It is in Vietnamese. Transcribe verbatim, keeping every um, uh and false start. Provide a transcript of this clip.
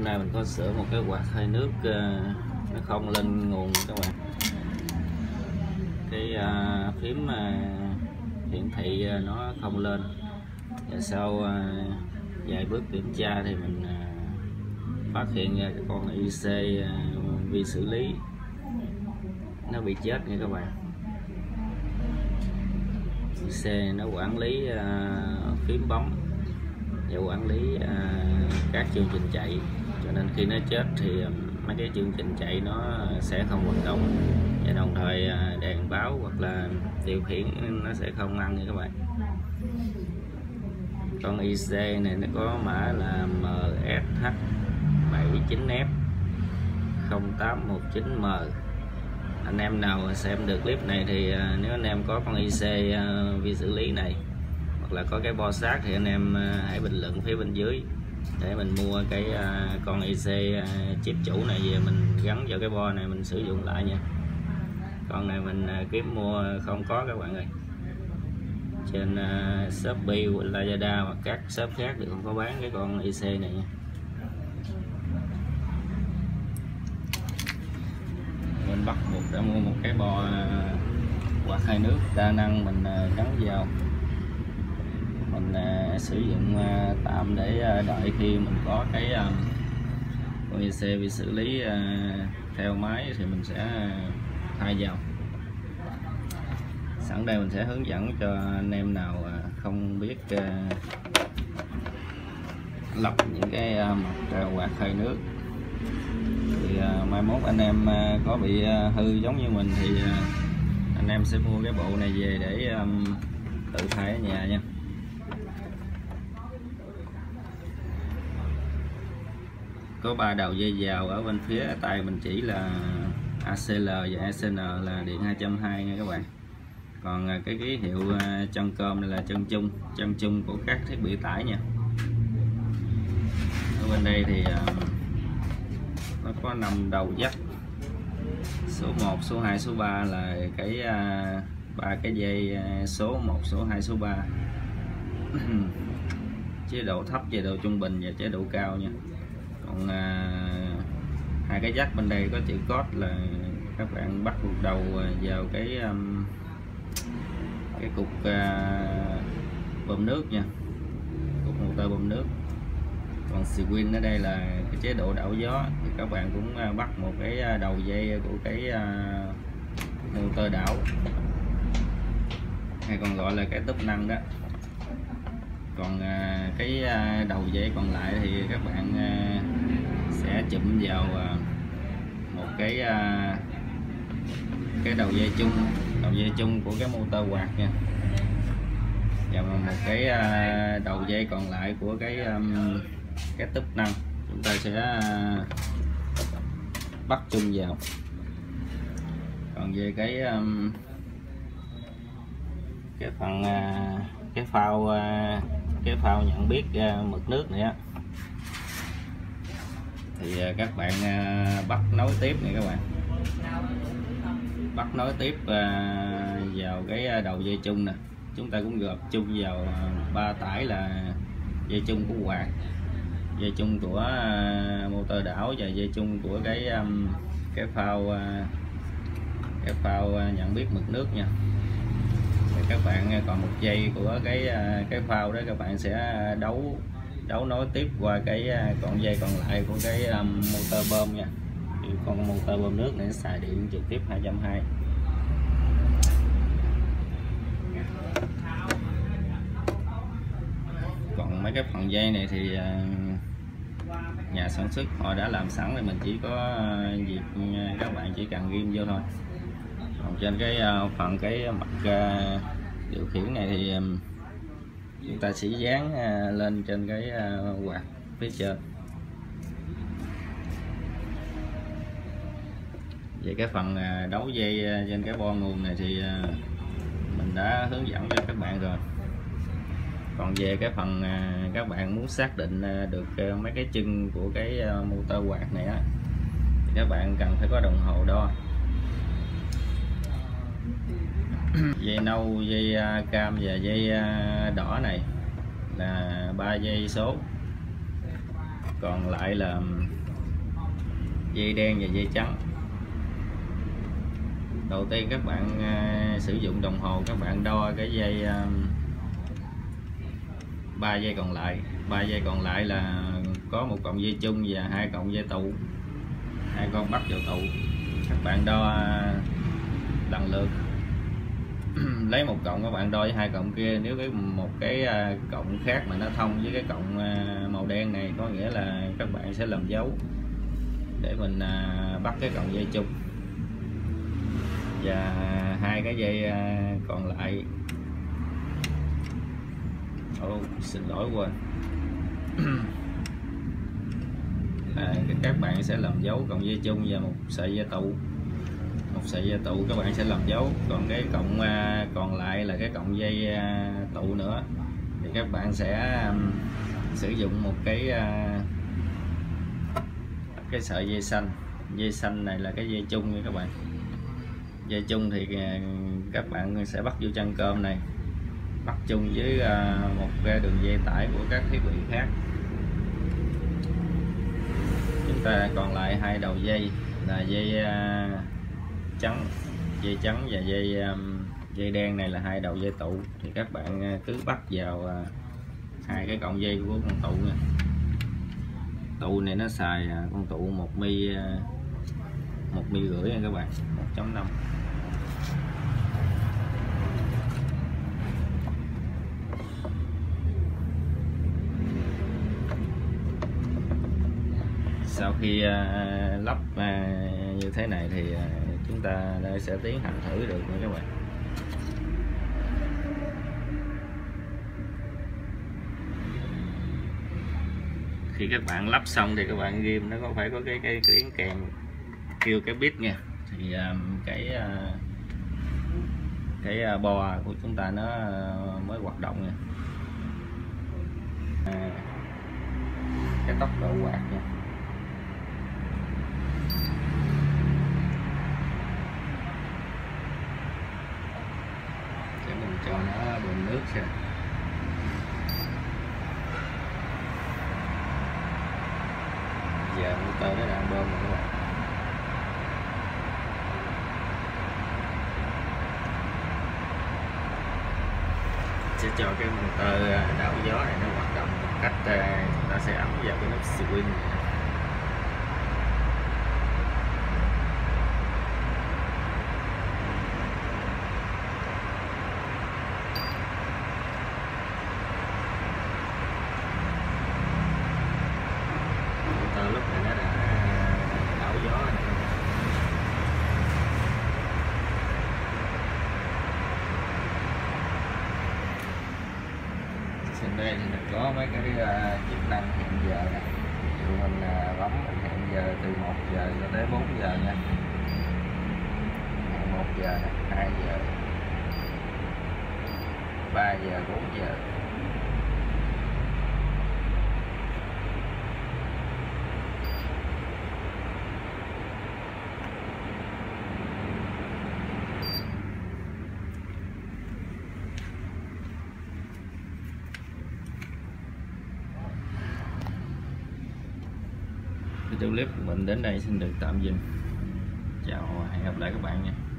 hôm nay mình có sửa một cái quạt hơi nước uh, nó không lên nguồn các bạn. Cái uh, phím uh, hiển thị uh, nó không lên, và sau uh, vài bước kiểm tra thì mình uh, phát hiện ra cái con i xê uh, vi xử lý nó bị chết nha các bạn. i xê nó quản lý uh, phím bấm và quản lý uh, các chương trình chạy, cho nên khi nó chết thì uh, mấy cái chương trình chạy nó sẽ không hoạt động, và đồng thời uh, đèn báo hoặc là điều khiển nó sẽ không ăn nha các bạn. Con i xê này nó có mã là M S H bảy chín F không tám một chín M. Anh em nào xem được clip này thì uh, nếu anh em có con i xê uh, vi xử lý này hoặc là có cái bo sát thì anh em uh, hãy bình luận phía bên dưới để mình mua cái uh, con i xê uh, chip chủ này về mình gắn vào cái bo này mình sử dụng lại nha. Con này mình uh, kiếm mua không có các bạn ơi. Trên uh, Shopee, Lazada hoặc các shop khác thì không có bán cái con i xê này nha. Mình bắt buộc đã mua một cái bo uh, quạt hơi nước đa năng mình uh, gắn vào. Mình uh, sử dụng uh, tạm để uh, đợi khi mình có cái uh, con i xê vi xử lý uh, theo máy thì mình sẽ uh, thay vào. Sẵn đây mình sẽ hướng dẫn cho anh em nào uh, không biết uh, lọc những cái uh, mặt uh, quạt hơi nước. Thì uh, mai mốt anh em uh, có bị uh, hư giống như mình thì uh, anh em sẽ mua cái bộ này về để um, tự thay ở nhà nha. Có ba đầu dây vào, ở bên phía tay mình chỉ là a xê lờ và e xê en là điện hai trăm hai mươi nha các bạn. Còn cái ký hiệu chân cơm này là chân chung, chân chung của các thiết bị tải nha. Ở bên đây thì nó có năm đầu jack, số một, số hai, số ba là cái ba cái dây số một, số hai, số ba. Chế độ thấp, chế độ trung bình và chế độ cao nha. Còn à, hai cái jack bên đây có chữ code là các bạn bắt buộc đầu vào cái um, cái cục uh, bơm nước nha, cục motor bơm nước. Còn swing ở đây là cái chế độ đảo gió, thì các bạn cũng uh, bắt một cái đầu dây của cái uh, motor đảo, hay còn gọi là cái túp năng đó. Còn uh, cái uh, đầu dây còn lại thì các bạn uh, sẽ chụm vào uh, một cái uh, cái đầu dây chung, đầu dây chung của cái motor quạt nha, và một cái uh, đầu dây còn lại của cái um, cái túp năng chúng ta sẽ uh, bắt chung vào. Còn về cái um, cái phần uh, cái phao uh, cái phao nhận biết uh, mực nước này á, thì uh, các bạn uh, bắt nối tiếp này các bạn, bắt nối tiếp uh, vào cái đầu dây chung nè. Chúng ta cũng gộp chung vào ba uh, tải là dây chung của quạt, dây chung của uh, motor đảo và dây chung của cái um, cái phao uh, cái phao uh, nhận biết mực nước nha. Các bạn còn một dây của cái cái phao đó, các bạn sẽ đấu đấu nối tiếp qua cái con dây còn lại của cái um, motor bơm nha. Thì con motor bơm nước này xài điện trực tiếp hai trăm hai mươi. Còn mấy cái phần dây này thì uh, nhà sản xuất họ đã làm sẵn, thì mình chỉ có uh, việc uh, các bạn chỉ cần ghim vô thôi. Còn trên cái uh, phần cái mặt uh, điều khiển này thì um, chúng ta sẽ dán uh, lên trên cái uh, quạt phía trên. Về cái phần uh, đấu dây uh, trên cái bo nguồn này thì uh, mình đã hướng dẫn cho các bạn rồi. Còn về cái phần uh, các bạn muốn xác định uh, được uh, mấy cái chân của cái uh, motor quạt này á, thì các bạn cần phải có đồng hồ đo. Dây nâu, dây cam và dây đỏ này là ba dây số. còn lại là dây đen và dây trắng. Đầu tiên các bạn uh, sử dụng đồng hồ, các bạn đo cái dây ba uh, dây còn lại. Ba dây còn lại là có một cọng dây chung và hai cọng dây tụ, hai con bắt vào tụ. Các bạn đo uh, lần lượt. Lấy một cọng các bạn đo với hai cọng kia, nếu cái một cái uh, cọng khác mà nó thông với cái cọng uh, màu đen này, có nghĩa là các bạn sẽ làm dấu để mình uh, bắt cái cọng dây chung. Và hai cái dây uh, còn lại, oh, xin lỗi quên à, các bạn sẽ làm dấu cọng dây chung và một sợi dây tụ. Một sợi dây tụ các bạn sẽ làm dấu, còn cái cọng uh, còn lại là cái cọng dây uh, tụ nữa thì các bạn sẽ um, sử dụng một cái uh, cái sợi dây xanh. Dây xanh này là cái dây chung nha các bạn. Dây chung thì uh, các bạn sẽ bắt vô chân cơm này, bắt chung với uh, một cái đường dây tải của các thiết bị khác. Chúng ta còn lại hai đầu dây là dây uh, trắng, dây trắng và dây um, dây đen này là hai đầu dây tụ. Thì các bạn uh, cứ bắt vào uh, hai cái cọng dây của con tụ nha. Tụ này nó xài uh, con tụ một mi uh, một mi rưỡi nha các bạn, một chấm năm. Sau khi uh, lắp uh, như thế này thì uh, chúng ta sẽ tiến hành thử được nha các bạn. Khi các bạn lắp xong thì các bạn ghim nó có phải có cái cái tiếng kèn kêu cái bit nha, thì um, cái uh, cái uh, bo của chúng ta nó uh, mới hoạt động nha. À, cái tốc độ quạt nha. Để mình cho nó bơm nước xem. Giờ motor nó đang bơm rồi các bạn. Sẽ cho cái motor đảo gió này nó hoạt động một cách chúng ta sẽ ấn vào cái nút swing này. Motor lúc này nó đã đảo gió này. Trên đây thì mình có mấy cái uh, chức năng hẹn giờ này. Ví dụ mình uh, bấm mình hẹn giờ từ một giờ cho tới bốn giờ nha. một giờ, hai giờ, ba giờ, bốn giờ. Video clip của mình đến đây xin được tạm dừng. Chào, hẹn gặp lại các bạn nha.